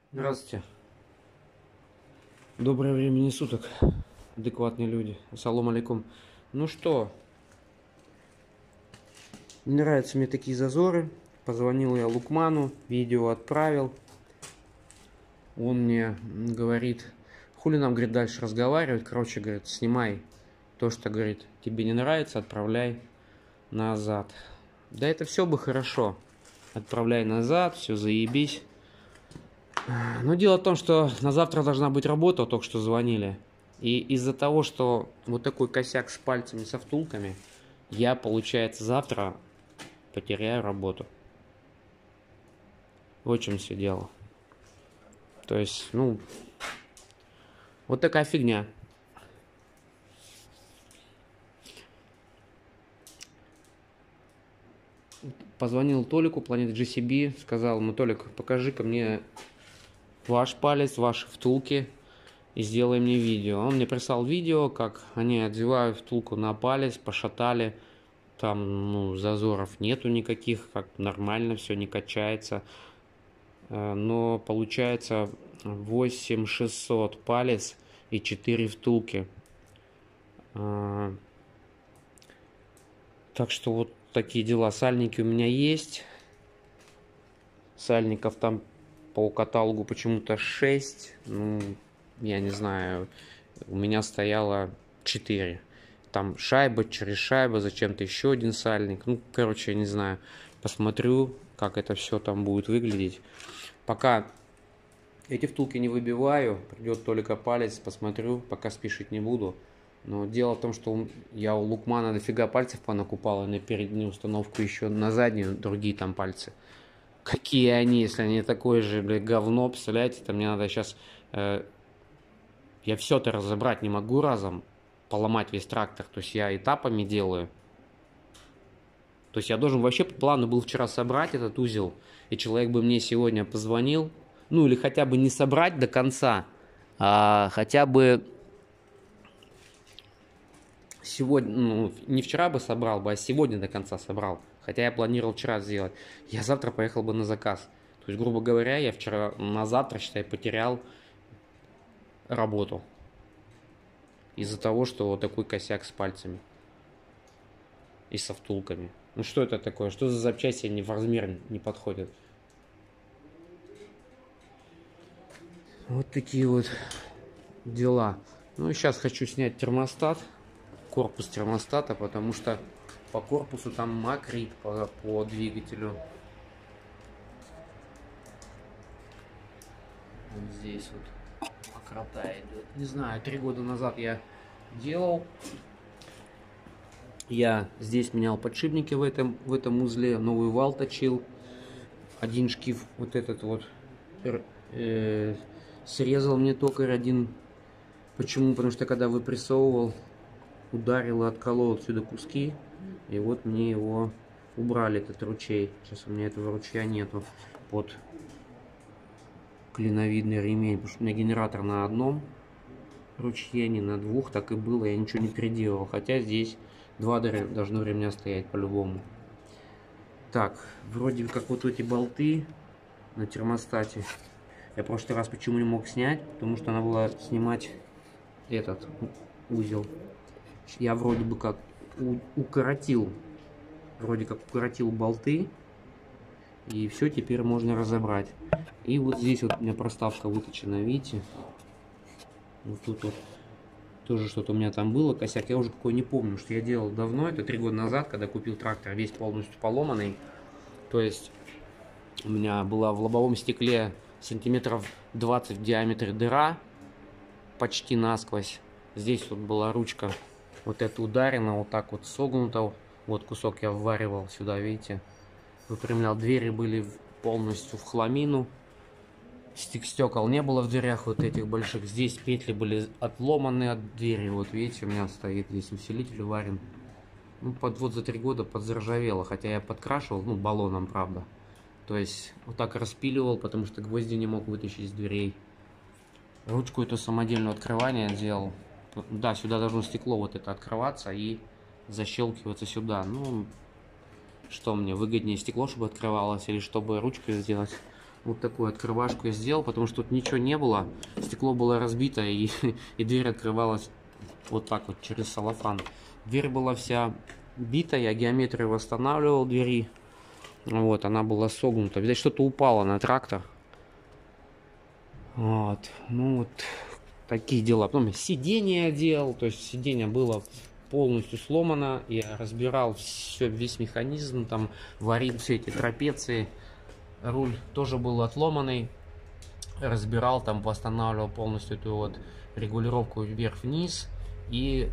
Здравствуйте. Доброе времени суток, адекватные люди. Ассаламу алейкум. Ну что, не нравятся мне такие зазоры. Позвонил я Лукману, видео отправил. Он мне говорит, хули нам, говорит, дальше разговаривать. Короче, говорит, снимай то, что, говорит, тебе не нравится, отправляй назад. Да это все бы хорошо. Отправляй назад, все заебись. Но дело в том, что на завтра должна быть работа, только что звонили. И из-за того, что вот такой косяк с пальцами, со втулками, я, получается, завтра потеряю работу. Вот в чем все дело. То есть, ну, вот такая фигня. Позвонил Толику, Planet GCB, сказал ему: Толик, покажи-ка мне ваш палец, ваши втулки и сделай мне видео. Он мне прислал видео, как они одевают втулку на палец, пошатали. Там, ну, зазоров нету никаких, как нормально, все не качается. Но получается 8600 палец и 4 втулки. Так что вот такие дела. Сальники у меня есть. Сальников там по каталогу почему-то 6. Ну, я не знаю. У меня стояло 4. Там шайба, через шайбу, зачем-то еще один сальник. Ну, короче, я не знаю. Посмотрю, как это все там будет выглядеть. Пока эти втулки не выбиваю, придет только палец, посмотрю, пока спешить не буду. Но дело в том, что я у Лукмана дофига пальцев понакупал, и на переднюю установку еще на заднюю другие там пальцы. Какие они, если они такое же, бля, говно, представляете, там мне надо сейчас... я все-то разобрать не могу разом, поломать весь трактор, то есть я этапами делаю. То есть я должен вообще по плану был вчера собрать этот узел, и человек бы мне сегодня позвонил, ну или хотя бы не собрать до конца, а хотя бы сегодня, ну не вчера бы собрал бы, а сегодня до конца собрал. Хотя я планировал вчера сделать. Я завтра поехал бы на заказ. То есть, грубо говоря, я вчера на завтра, считай, потерял работу. Из-за того, что вот такой косяк с пальцами. И со втулками. Ну что это такое? Что за запчасти не в размер не подходят? Вот такие вот дела. Ну и сейчас хочу снять термостат. Корпус термостата, потому что по корпусу там макрит по двигателю. Вот здесь вот мокрота идет. Не знаю, 3 года назад я делал. Я здесь менял подшипники в этом узле, новый вал точил. Один шкив вот этот вот срезал мне токарь один. Почему? Потому что когда выпрессовывал, ударил и отколол отсюда куски. И вот мне его убрали, этот ручей. Сейчас у меня этого ручья нету под клиновидный ремень. Потому что у меня генератор на одном ручье, не на двух. Так и было, я ничего не переделывал. Хотя здесь 2 должны ремня стоять по-любому. Так, вроде как вот эти болты на термостате. Я в прошлый раз почему не мог снять? Потому что надо было снимать этот узел. Я вроде бы как укоротил болты, и все теперь можно разобрать. И вот здесь вот у меня проставка выточена, видите? Вот тут вот тоже что-то у меня там было, косяк, я уже какой не помню, что я делал давно, это 3 года назад, когда купил трактор весь полностью поломанный. То есть у меня была в лобовом стекле сантиметров 20 в диаметре дыра, почти насквозь. Здесь вот была ручка, вот эта ударена, вот так вот согнута. Вот кусок я вваривал сюда, видите. Выпрямлял. Двери были полностью в хламину. Стекол не было в дверях вот этих больших. Здесь петли были отломаны от двери. Вот видите, у меня стоит здесь усилитель варен. Ну, вот за 3 года подзаржавело. Хотя я подкрашивал, ну, баллоном, правда. То есть вот так распиливал, потому что гвозди не мог вытащить из дверей. Ручку эту самодельную открывания делал. Да, сюда должно стекло вот это открываться и защелкиваться сюда. Ну, что мне выгоднее, стекло, чтобы открывалось, или чтобы ручкой сделать? Вот такую открывашку я сделал, потому что тут ничего не было. Стекло было разбито, и дверь открывалась вот так вот через целлофан. Дверь была вся битая, я геометрию восстанавливал двери. Вот, она была согнута. Видать, что-то упало на трактор. Вот, ну вот такие дела. Потом сиденье делал, то есть сиденье было полностью сломано. Я разбирал все, весь механизм, там варил все эти трапеции. Руль тоже был отломанный. Разбирал, там восстанавливал полностью эту вот регулировку вверх-вниз. И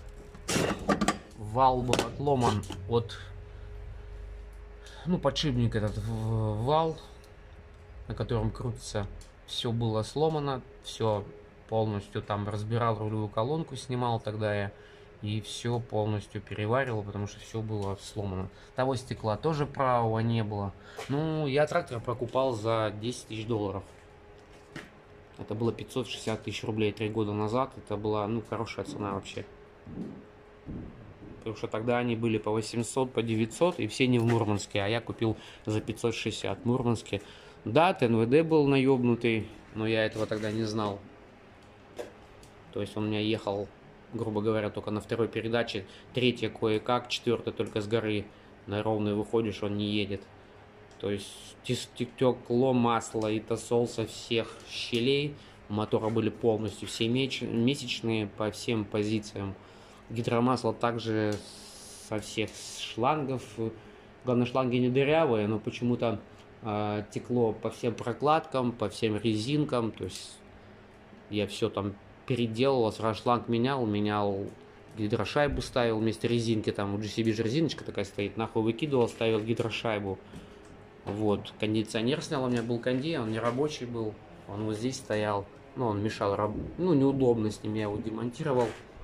вал был отломан от, ну, подшипник этот вал, на котором крутится. Все было сломано, все полностью там разбирал, рулевую колонку снимал тогда я. И все полностью переваривал, потому что все было сломано. Того стекла тоже правого не было. Ну, я трактор покупал за 10 тысяч долларов. Это было 560 тысяч рублей 3 года назад. Это была, ну, хорошая цена вообще. Потому что тогда они были по 800, по 900, и все не в Мурманске. А я купил за 560 в Мурманске. Да, ТНВД был наебнутый, но я этого тогда не знал. То есть он у меня ехал, грубо говоря, только на второй передаче, третья кое-как, четвертая только с горы. На ровный выходишь, он не едет. То есть текло масло и тосол со всех щелей. У мотора были полностью все месячные по всем позициям. Гидромасло также со всех шлангов. Главное, шланги не дырявые, но почему-то текло по всем прокладкам, по всем резинкам. То есть я все там переделал, сразу шланг менял, гидрошайбу ставил вместо резинки. Там у GCB же резиночка такая стоит, нахуй выкидывал, ставил гидрошайбу. Вот, кондиционер снял, у меня был конди, он не рабочий был, он вот здесь стоял, ну, он мешал, ну, неудобно с ним, я его демонтировал.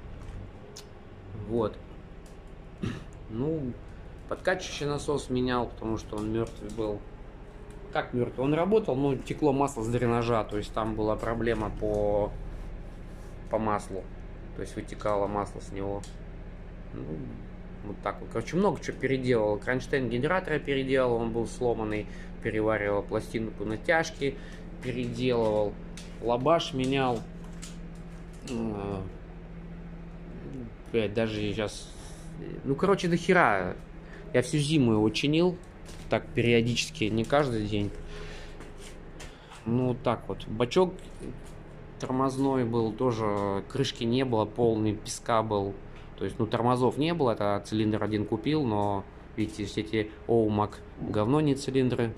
Вот. Ну, подкачивающий насос менял, потому что он мертвый был. Как мертвый? Он работал, но текло масло с дренажа, то есть там была проблема по маслу, то есть вытекало масло с него. Ну, вот так вот. Короче, много чего переделал. Кронштейн генератора переделал, он был сломанный. Переваривал пластинку натяжки, переделывал. Лабаш менял. Даже сейчас... Ну, короче, до хера. Я всю зиму его чинил. Так, периодически, не каждый день. Ну, вот так вот. Бачок тормозной был тоже. Крышки не было, полный песка был. То есть, ну, тормозов не было, это цилиндр один купил, но, видите, все эти Оумак говно, не цилиндры.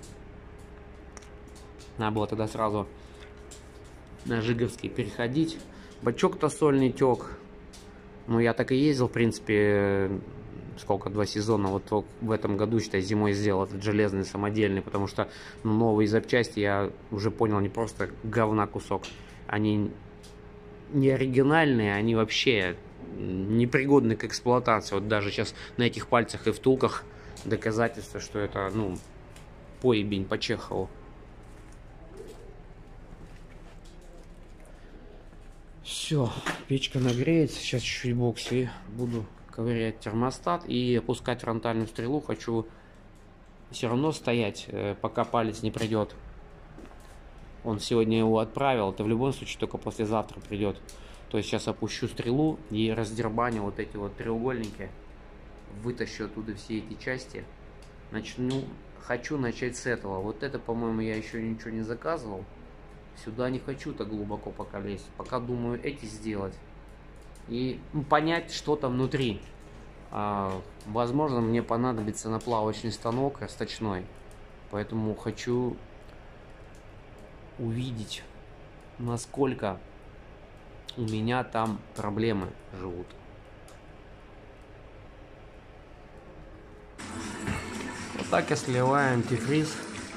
Надо было тогда сразу на Жиговский переходить. Бачок-то сольный тек. Ну, я так и ездил, в принципе, сколько, 2 сезона. Вот в этом году, считай, зимой сделал этот железный самодельный, потому что, ну, новые запчасти, я уже понял, не просто говна кусок. Они не оригинальные, они вообще... непригодны к эксплуатации. Вот даже сейчас на этих пальцах и втулках доказательство, что это, ну, поебень по Чехову. Все, печка нагреется, сейчас чуть-чуть бокс и буду ковырять термостат и опускать фронтальную стрелу. Хочу все равно стоять, пока палец не придет. Он сегодня его отправил, это в любом случае только послезавтра придет. То есть сейчас опущу стрелу и раздербаню вот эти вот треугольники. Вытащу оттуда все эти части. Хочу начать с этого. Вот это, по-моему, я еще ничего не заказывал. Сюда не хочу так глубоко пока лезть. Пока думаю эти сделать. И понять, что там внутри. Возможно, мне понадобится наплавочный станок расточной. Поэтому хочу увидеть, насколько у меня там проблемы живут. Вот так я сливаю антифриз.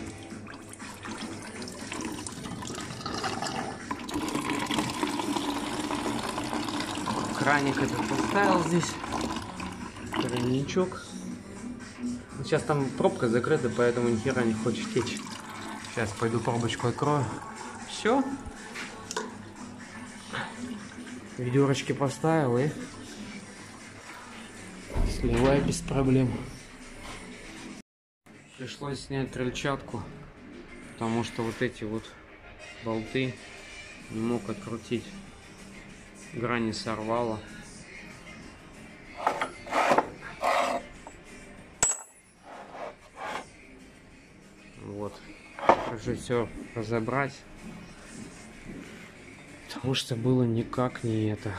Краник этот поставил здесь. Тройничок. Сейчас там пробка закрыта, поэтому ни хера не хочет течь. Сейчас пойду пробочку открою. Все. Ведерочки поставил и сливаю без проблем. Пришлось снять крыльчатку, потому что вот эти вот болты не мог открутить. Грани сорвало. Вот. Пришлось все разобрать. Потому что было никак не это.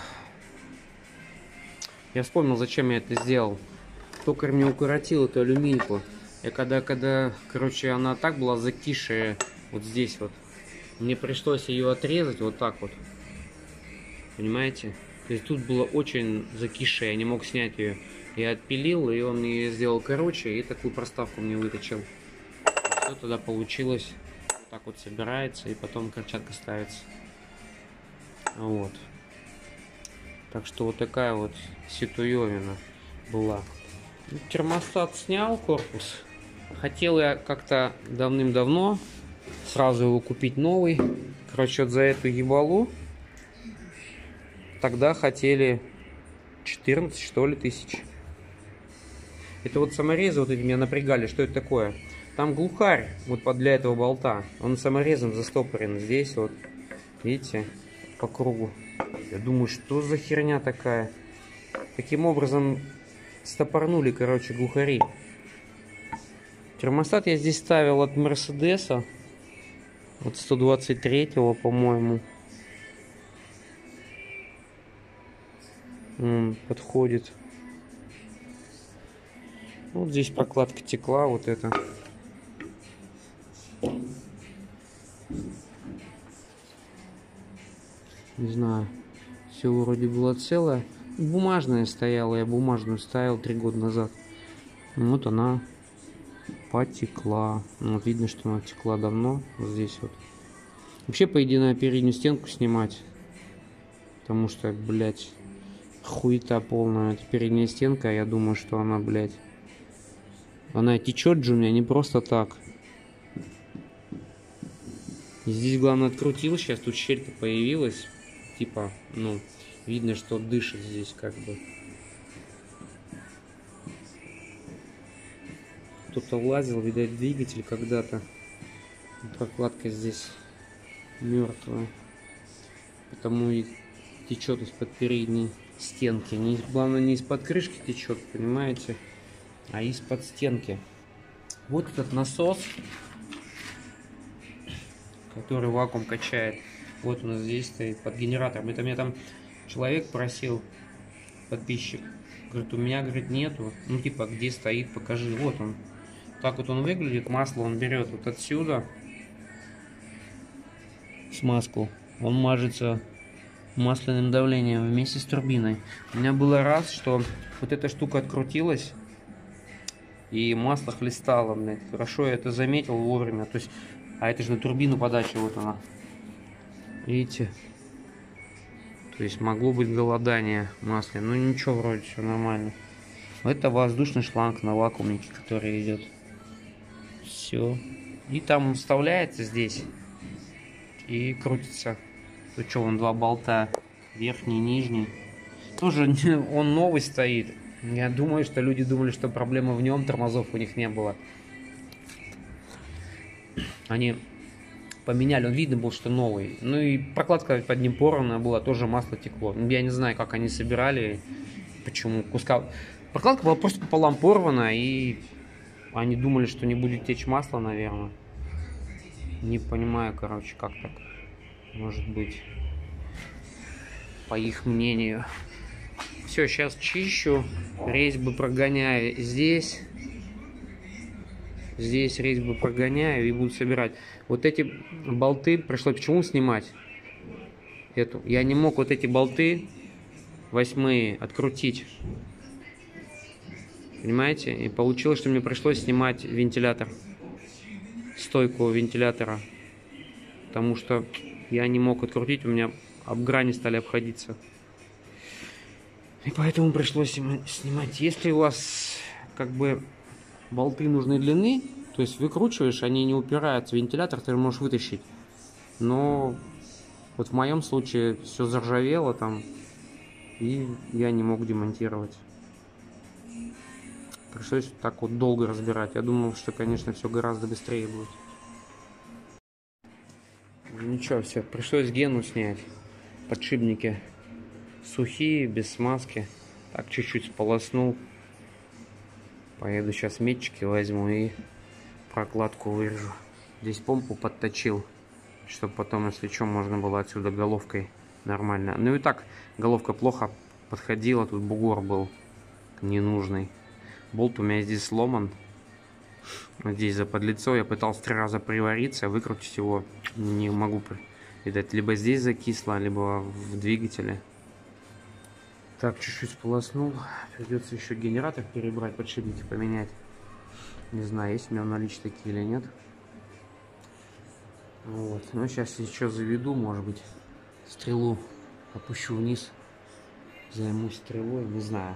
Я вспомнил, зачем я это сделал. Токарь мне укоротил эту алюминьку. И когда, короче, она так была закисшая вот здесь вот. Мне пришлось ее отрезать вот так вот. Понимаете? То есть тут было очень закисшая, я не мог снять ее. Я отпилил, и он мне сделал короче, и такую проставку мне выточил. Все тогда получилось. Вот так вот собирается, и потом крыльчатка ставится. Вот. Так что вот такая вот ситуевина была. Термостат снял, корпус. Хотел я как-то давным-давно сразу его купить новый. Короче, вот за эту ебалу тогда хотели 14, что ли, тысяч. Это вот саморезы вот эти меня напрягали. Что это такое? Там глухарь вот для этого болта. Он саморезом застопорен здесь вот. Видите? По кругу. Я думаю, что за херня такая? Таким образом стопорнули, короче, глухари. Термостат я здесь ставил от Мерседеса. Вот 123-го, по-моему. Подходит. Вот здесь прокладка текла, вот это. Не знаю. Все вроде было целое. Бумажная стояла, я бумажную ставил 3 года назад. Вот она потекла. Вот видно, что она текла давно. Вот здесь вот. Вообще, по идее, надо переднюю стенку снимать. Потому что, блядь, хуета полная. Это передняя стенка, я думаю, что она, блядь, она течет же у меня не просто так. И здесь, главное, открутил сейчас. Тут щелька появилась. Типа, ну, видно, что дышит здесь как бы. Кто-то влазил, видать, двигатель когда-то. Прокладка здесь мертвая. Потому и течет из-под передней стенки. Главное, не из-под крышки течет, понимаете, а из-под стенки. Вот этот насос, который вакуум качает. Вот у нас здесь стоит под генератором. Это мне там человек просил, подписчик. Говорит, у меня, говорит, нету. Ну, типа, где стоит, покажи. Вот он. Так вот он выглядит. Масло он берет вот отсюда. Смазку. Он мажется масляным давлением вместе с турбиной. У меня было раз, что вот эта штука открутилась. И масло хлестало, блядь. Хорошо я это заметил вовремя. То есть, а это же на турбину подачи, вот она. Видите? То есть могло быть голодание масла. Ну ничего, вроде все нормально. Это воздушный шланг на вакуумнике, который идет. Все. И там вставляется здесь. И крутится. Тут что, вон 2 болта. Верхний и нижний. Тоже он новый стоит. Я думаю, что люди думали, что проблема в нем. Тормозов у них не было. Они поменяли, он видно был, что новый. Ну и прокладка под ним порванная была, тоже масло текло. Я не знаю, как они собирали, почему куска. Прокладка была просто пополам порвана, и они думали, что не будет течь масло, наверное. Не понимаю, короче, как так может быть, по их мнению. Все, сейчас чищу, резьбы прогоняю здесь. Здесь резьбу прогоняю и буду собирать. Вот эти болты пришлось почему снимать? Я не мог вот эти болты 8 открутить. Понимаете? И получилось, что мне пришлось снимать вентилятор. Стойку вентилятора. Потому что я не мог открутить, у меня об грани стали обходиться. И поэтому пришлось снимать. Если у вас как бы болты нужной длины, то есть выкручиваешь, они не упираются, вентилятор ты можешь вытащить. Но вот в моем случае все заржавело там, и я не мог демонтировать. Пришлось так вот долго разбирать. Я думал, что, конечно, все гораздо быстрее будет. Ничего, все, пришлось Гену снять. Подшипники сухие, без смазки. Так, чуть-чуть сполоснул. Поеду сейчас метчики возьму и прокладку вырежу. Здесь помпу подточил, чтобы потом, если что, можно было отсюда головкой нормально. Ну и так, головка плохо подходила, тут бугор был ненужный. Болт у меня здесь сломан. Здесь заподлицо. Я пытался 3 раза привариться, выкрутить его не могу. Видать, либо здесь закисло, либо в двигателе. Так, чуть-чуть сполоснул. Придется еще генератор перебрать, подшипники поменять. Не знаю, есть у меня в наличии такие или нет. Вот. Ну, сейчас еще заведу, может быть, стрелу опущу вниз. Займусь стрелой, не знаю.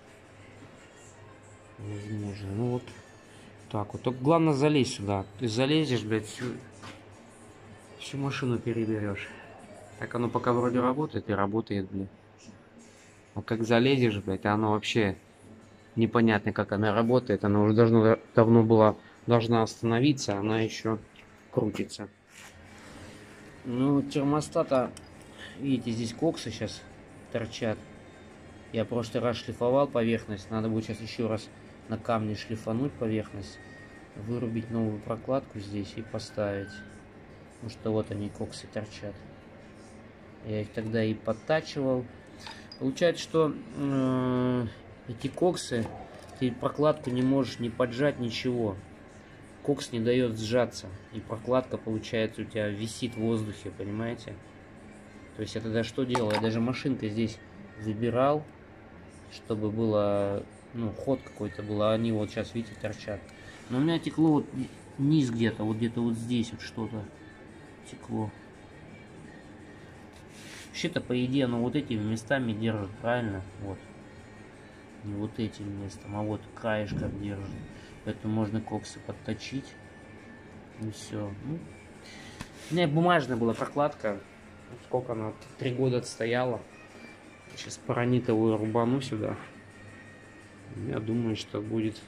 Возможно. Ну вот. Так вот. Только главное залезть сюда. Ты залезешь, блядь, всю машину переберешь. Так оно пока вроде работает и работает, блядь. А как залезешь, блядь, оно вообще непонятно, как она работает. Она уже давно должна остановиться, она еще крутится. Ну, термостата, видите, здесь коксы сейчас торчат. Я в прошлый раз шлифовал поверхность. Надо будет сейчас еще раз на камне шлифануть поверхность. Вырубить новую прокладку здесь и поставить. Потому что вот они, коксы, торчат. Я их тогда и подтачивал. Получается, что эти коксы, ты прокладку не можешь не поджать, ничего. Кокс не дает сжаться. И прокладка, получается, у тебя висит в воздухе, понимаете? То есть я тогда что делал? Я даже машинкой здесь выбирал, чтобы было, ну, ход какой-то был. А они вот сейчас, видите, торчат. Но у меня текло вот низ где-то вот здесь вот что-то текло. Вообще-то, по идее, оно вот этими местами держит, правильно? Вот. Не вот этим местом, а вот краешком держит. Поэтому можно коксы подточить. И все. Ну, у меня бумажная была прокладка. Сколько она? 3 года отстояла. Сейчас паранитовую рубану сюда. Я думаю, что будет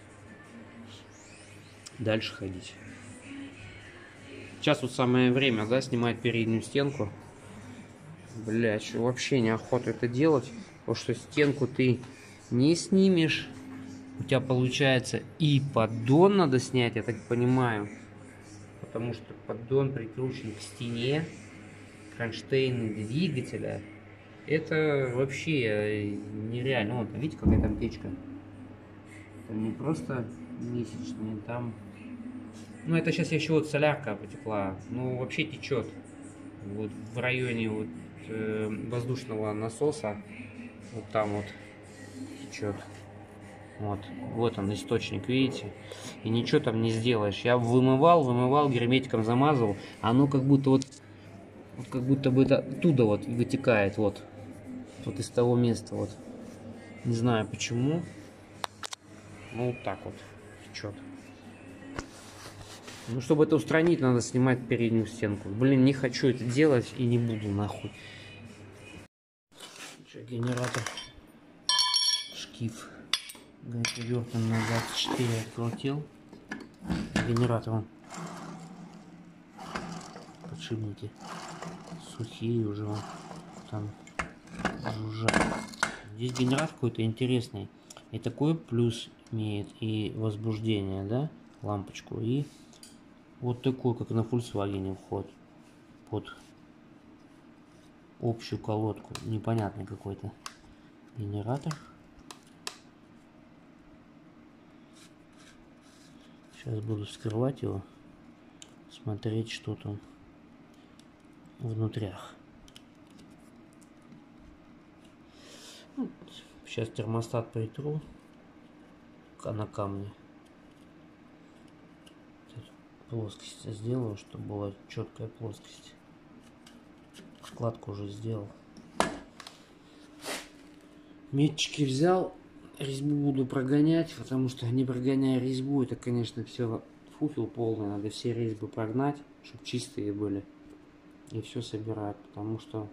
дальше ходить. Сейчас вот самое время, да, снимать переднюю стенку. Блять, вообще неохота это делать. Потому что стенку ты не снимешь. У тебя получается и поддон надо снять, я так понимаю. Потому что поддон прикручен к стене. Кронштейны двигателя. Это вообще нереально. Вот, видите, какая там течка? Там не просто месячные, там... Ну, это сейчас еще вот солярка потекла. Ну, вообще течет. Вот в районе вот воздушного насоса. Вот там вот течет. Вот он источник, видите? И ничего там не сделаешь. Я вымывал, герметиком замазывал. Оно как будто вот как будто бы это оттуда вот вытекает, вот из того места, вот. Не знаю почему. Ну, вот так вот течет. Ну, чтобы это устранить, надо снимать переднюю стенку. Блин, не хочу это делать и не буду, нахуй. Генератор. Шкив. Гайковертом на 24 открутил. Генератор. Подшипники сухие уже вон там жужжат. Здесь генератор какой-то интересный. И такой плюс имеет, и возбуждение, да, лампочку. И вот такой, как на Volkswagen, вход под общую колодку. Непонятный какой-то генератор. Сейчас буду вскрывать его, смотреть, что там внутрях. Сейчас термостат притру на камне. Плоскость сделаю, чтобы была четкая плоскость. Складку уже сделал. Метчики взял. Резьбу буду прогонять, потому что не прогоняя резьбу, это, конечно, все фуфел полный. Надо все резьбы прогнать, чтобы чистые были. И все собирать, потому что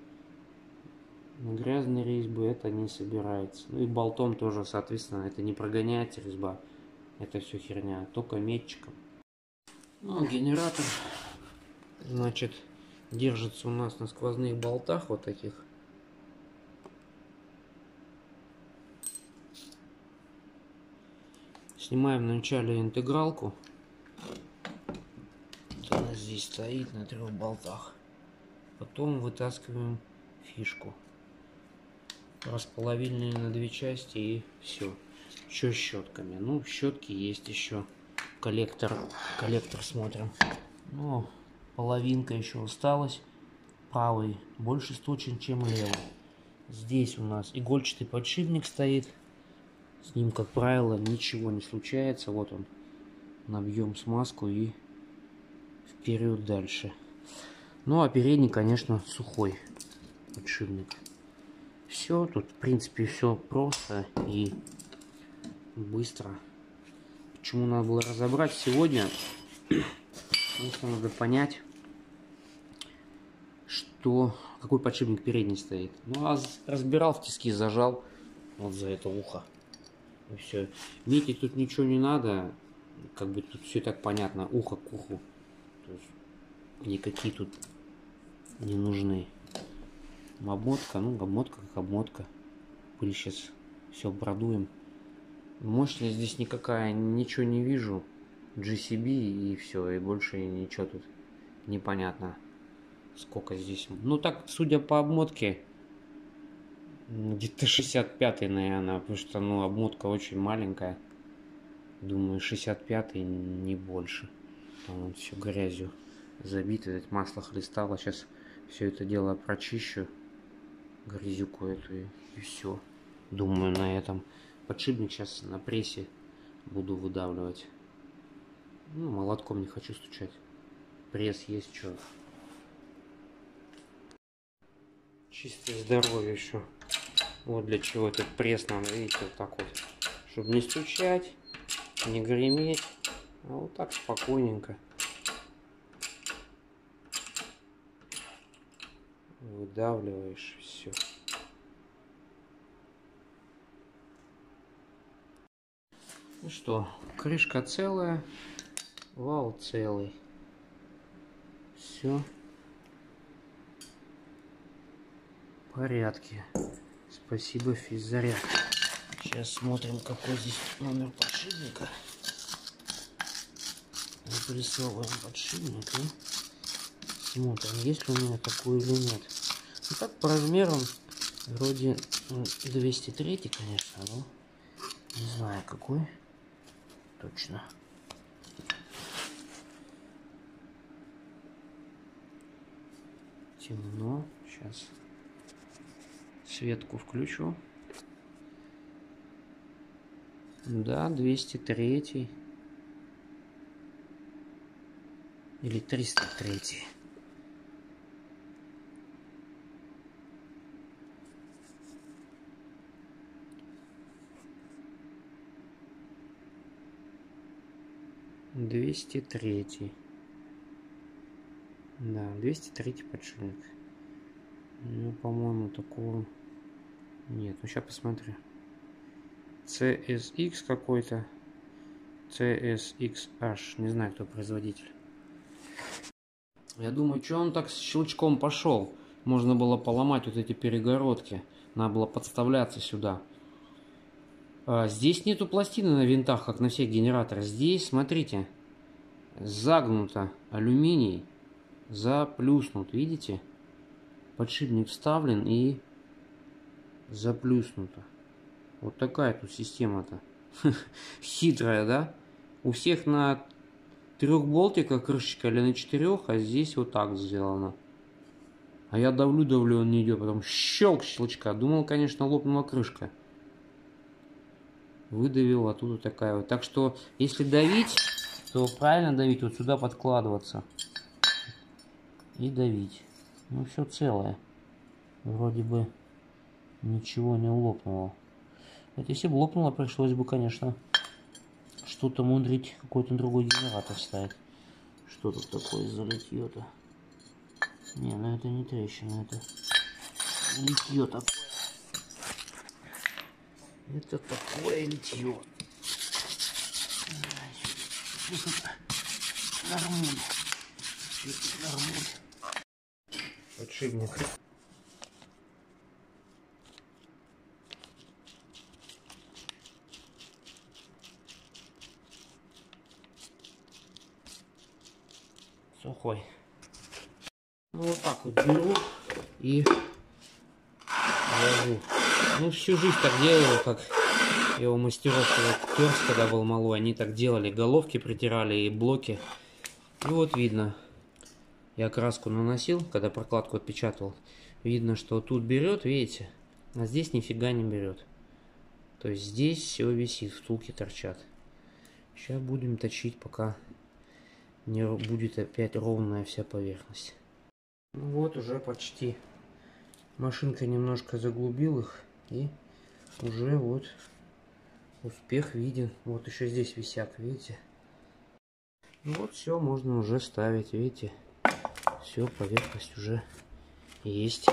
на грязные резьбы это не собирается. Ну и болтом тоже, соответственно, это не прогоняется резьба. Это все херня, только метчиком. Ну, генератор, значит, Держится у нас на сквозных болтах вот таких. Снимаем вначале интегралку. Вот она здесь стоит на 3 болтах. Потом вытаскиваем фишку. Располовинили на 2 части и все. Еще щетками. Ну, щетки есть еще. Коллектор смотрим. Ну, половинка еще осталась. Правый больше сточен, чем левый. Здесь у нас игольчатый подшипник стоит. С ним, как правило, ничего не случается. Вот он. Набьем смазку и вперед дальше. Ну, а передний, конечно, сухой подшипник. Все, тут, в принципе, все просто и быстро. Почему надо было разобрать сегодня? Потому что надо понять, какой подшипник передний стоит. Ну, а разбирал в тиски, зажал вот за это ухо. И все. Метить тут ничего не надо. Как бы тут все так понятно. Ухо к уху. То есть никакие тут не нужны. Обмотка. Ну, обмотка как обмотка. Пыль сейчас все продуем. Мощность здесь никакая. Ничего не вижу. GCB и все. И больше ничего тут непонятно. Сколько здесь. Ну, так, судя по обмотке, где-то 65-й, наверное, потому что, ну, обмотка очень маленькая. Думаю, 65-й, не больше. Там вот все грязью забито, это масло хлестало. Сейчас все это дело прочищу, грязюку эту, и все. Думаю, на этом подшипник сейчас на прессе буду выдавливать. Ну, молотком не хочу стучать. Пресс есть, что. Чистое здоровье еще. Вот для чего этот пресс надо, видите, вот так вот. Чтобы не стучать, не греметь. А вот так спокойненько. Выдавливаешь, все. Ну что, крышка целая, вал целый. Все. В порядке. Спасибо, физзаряд. Сейчас смотрим, какой здесь номер подшипника. Запрессовываем подшипник и смотрим, есть ли у меня такой или нет. Ну так, по размерам вроде 203, конечно, но не знаю какой точно. Темно. Сейчас светку включу. Да, 203 или 303. Двести третий. Да, 203 подшипник. Ну, по-моему, такого нет. Ну, сейчас посмотрю. CSX какой-то. CSXH. Не знаю, кто производитель. Я думаю, что он так с щелчком пошел. Можно было поломать вот эти перегородки. Надо было подставляться сюда. Здесь нету пластины на винтах, как на всех генераторах. Здесь, смотрите, загнуто алюминий, заплюснут. Видите? Подшипник вставлен и заплюснуто. Вот такая тут система-то. Хитрая, да? У всех на 3 болтиках крышечка или на 4, а здесь вот так сделано. А я давлю, он не идет. Потом щелчка. Думал, конечно, лопнула крышка. Выдавил, оттуда такая вот. Так что, если давить, то правильно давить, вот сюда подкладываться. И давить. Ну, все целое. Вроде бы ничего не лопнуло. Вот если бы лопнуло, пришлось бы, конечно, что-то мудрить, какой-то другой генератор ставить. Что тут такое за литье-то? Не, ну это не трещина, это литье такое. Это такое литье. Нормуль. подшипник. Сухой. Ну вот так вот беру и ложу. Ну всю жизнь так делаю, как я у мастеров Перс, когда был малой, они так делали, головки притирали и блоки. И вот видно, я краску наносил, когда прокладку отпечатывал, видно, что тут берет, видите, а здесь нифига не берет. То есть здесь все висит, втулки торчат. Сейчас будем точить, пока не будет опять ровная вся поверхность. Ну вот уже почти. Машинка немножко заглубил их, и уже вот успех виден. Вот еще здесь висят, видите? Ну вот все, можно уже ставить, видите? Все, поверхность уже есть.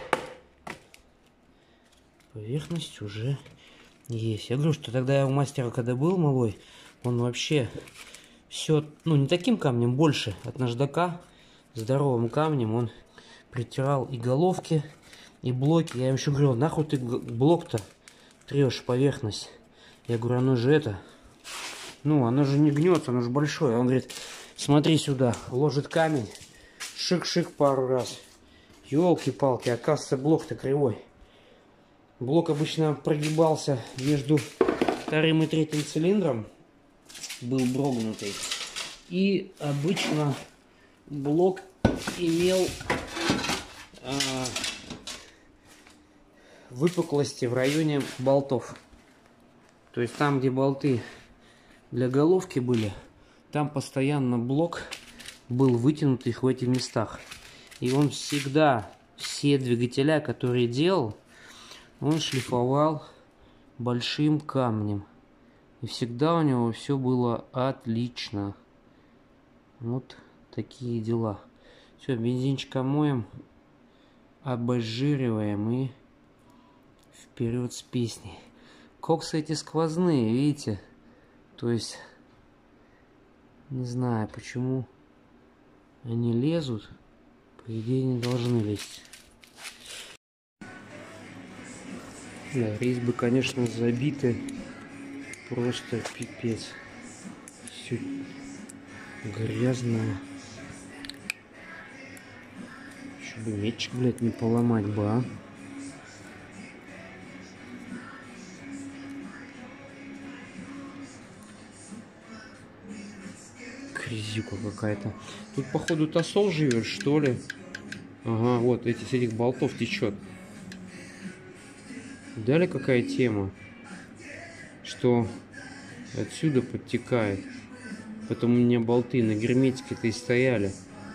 Поверхность уже есть. Я говорю, что тогда я у мастера, когда был малой, он вообще все, ну не таким камнем, больше от наждака, здоровым камнем он притирал и головки, и блоки. Я ему еще говорил, нахуй ты блок-то трешь поверхность? Я говорю, оно же это, ну оно же не гнется, оно же большое. Он говорит, смотри сюда, ложит камень, шик-шик пару раз. Ёлки-палки, оказывается блок-то кривой. Блок обычно прогибался между вторым и третьим цилиндром, был прогнутый. И обычно блок имел выпуклости в районе болтов. То есть там, где болты для головки были, там постоянно блок был вытянутый в этих местах. И он всегда, все двигателя, которые делал, он шлифовал большим камнем. И всегда у него все было отлично. Вот такие дела. Все, бензинчика моем, обезжириваем и вперед с песней. Коксы эти сквозные, видите? То есть, не знаю, почему они лезут. По идее, не должны лезть. Да, резьбы, конечно, забиты. Просто пипец. Все грязное. Еще бы метчик, блядь, не поломать бы, а. Грязюка какая-то. Тут, походу, тосол живет, что ли? Ага, вот эти, с этих болтов течет. Далее какая тема? Что отсюда подтекает. Поэтому у меня болты на герметике-то и стояли.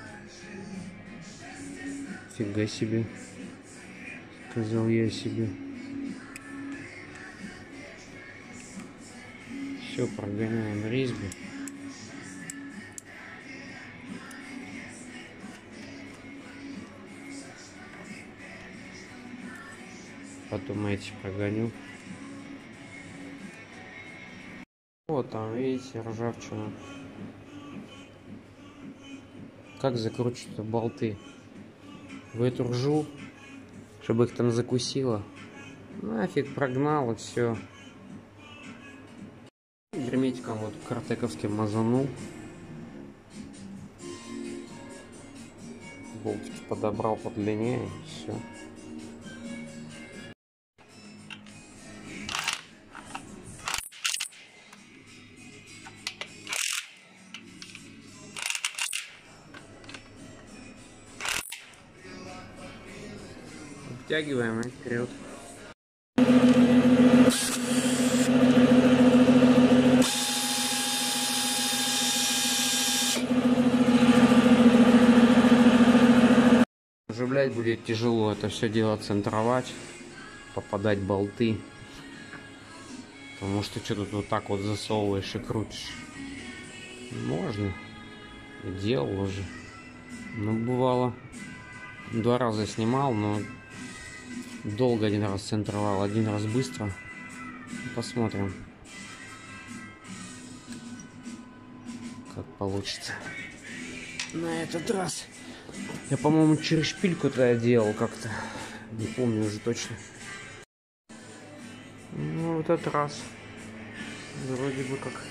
Фига себе. Сказал я себе. Все, прогоняем резьбу. Потом эти прогоню. Вот там, видите, ржавчина. Как закручивать болты? В эту ржу, чтобы их там закусило. Нафиг прогнал и все. Герметиком вот картековским мазанул. Болтики подобрал подлиннее и все. Втягиваем и вперед. Уже, блядь, будет тяжело это все дело центровать, попадать болты. Потому что что тут вот так вот засовываешь и крутишь. Можно. И делал уже. Ну, бывало. 2 раза снимал, но долго 1 раз центровал, 1 раз быстро. Посмотрим, как получится на этот раз. Я, по-моему, через шпильку-то я делал как-то. Не помню уже точно. Ну, в этот раз вроде бы как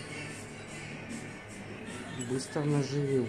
быстро наживил.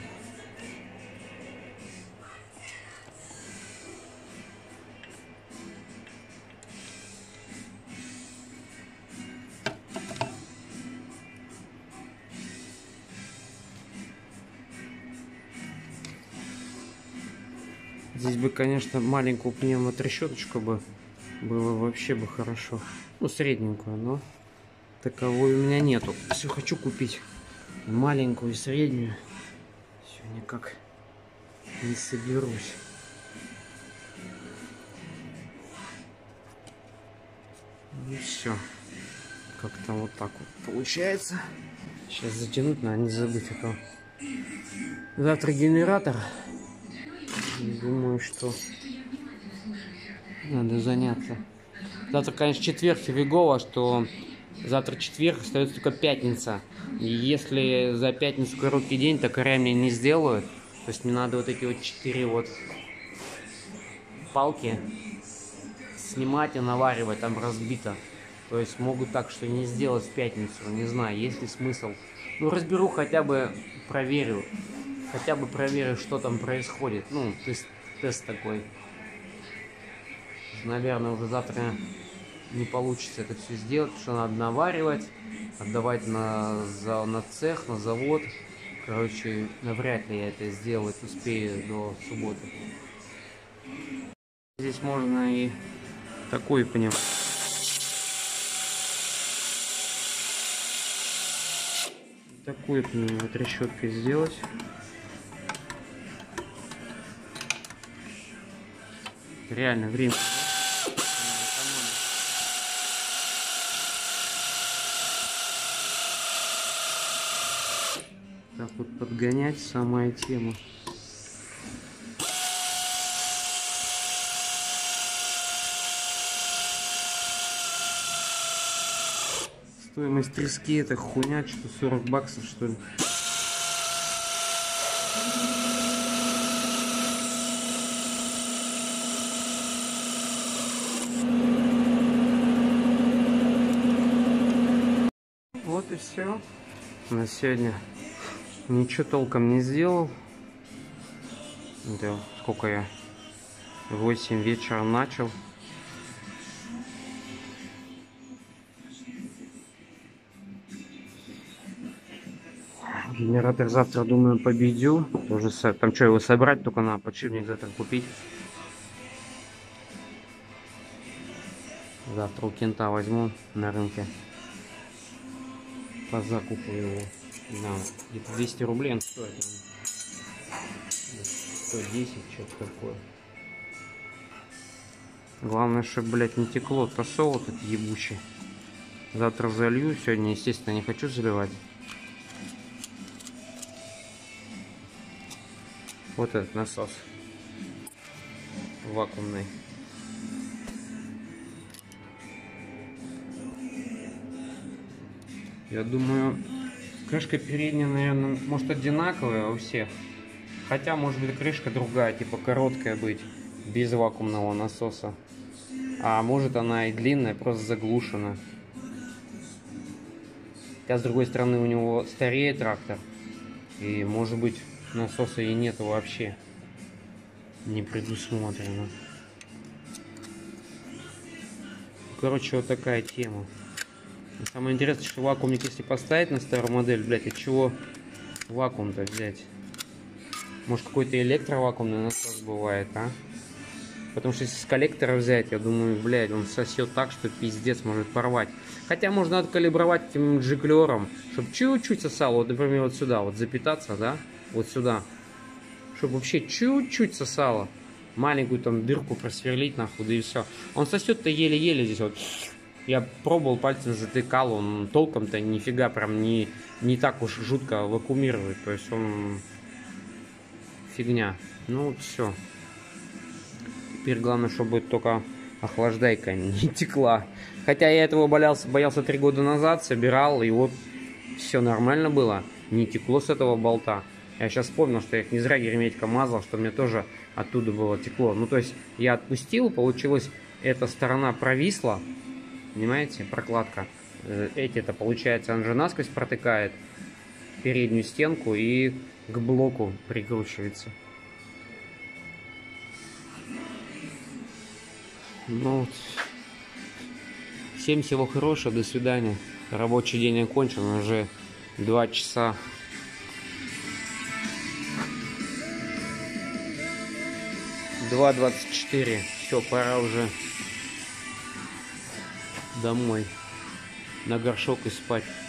Здесь бы, конечно, маленькую пневмотрещоточку бы было вообще бы хорошо. Ну, средненькую, но таковой у меня нету. Все хочу купить маленькую и среднюю. Все никак не соберусь. Ну все. Как-то вот так вот получается. Сейчас затянуть, надо не забыть этого. Завтра генератор. Думаю, что надо заняться. Завтра, конечно, четверг фигово, что завтра четверг, остается только пятница. И если за пятницу короткий день, то коря мне не сделают. То есть мне надо вот эти вот 4 вот палки снимать и наваривать, там разбито. То есть могут так, что не сделать в пятницу. Не знаю, есть ли смысл. Ну, разберу, хотя бы проверю. Хотя бы проверю, что там происходит. Ну, тест такой. Наверное, уже завтра не получится это все сделать, потому что надо наваривать, отдавать на цех, на завод. Короче, навряд ли я это сделать успею до субботы. Здесь можно и такой, понимаешь, такую трещоткой сделать. Реально время. Так вот подгонять самая тема. Стоимость трески это хуйня, что 40 баксов что ли. Вот и все. На сегодня ничего толком не сделал. Да, сколько я? 8 вечера начал. Генератор завтра, думаю, победю. Тоже там что, его собрать, только надо подшипник завтра купить. Завтра у Кента возьму на рынке. По закупу его. Да, где-то 200 рублей он стоит. 110, что-то такое. Главное, чтобы, блядь, не текло тосол этот ебучий. Завтра залью. Сегодня, естественно, не хочу заливать. Вот этот насос вакуумный. Я думаю, крышка передняя, наверное, может одинаковая у всех. Хотя, может быть, крышка другая, типа короткая быть, без вакуумного насоса. А может она и длинная, просто заглушена. Хотя, с другой стороны, у него старее трактор. И, может быть, насоса и нету вообще. Не предусмотрено. Короче, вот такая тема. Самое интересное, что вакуумник, если поставить на старую модель, блядь, от чего вакуум-то взять? Может, какой-то электровакуумный насос бывает, а? Потому что если с коллектора взять, я думаю, блядь, он сосет так, что пиздец может порвать. Хотя можно откалибровать этим джиклером, чтобы чуть-чуть сосало. Вот, например, вот сюда, вот запитаться, да? Вот сюда. Чтобы вообще чуть-чуть сосало. Маленькую там дырку просверлить, нахуй, да и все. Он сосет-то еле-еле здесь вот. Я пробовал, пальцем затыкал, он толком-то нифига прям не так уж жутко вакуумирует. То есть он фигня. Ну вот все. Теперь главное, чтобы только охлаждайка не текла. Хотя я этого боялся 3 года назад, собирал, и вот все нормально было. Не текло с этого болта. Я сейчас вспомнил, что я их не зря герметиком мазал, что мне тоже оттуда было текло. Ну, то есть я отпустил, получилось, эта сторона провисла, понимаете, прокладка. Эти-то, получается, он же насквозь протыкает переднюю стенку и к блоку прикручивается. Ну вот. Всем всего хорошего, до свидания. Рабочий день окончен, уже 2 часа. 2:24. Все, пора уже домой. На горшок и спать.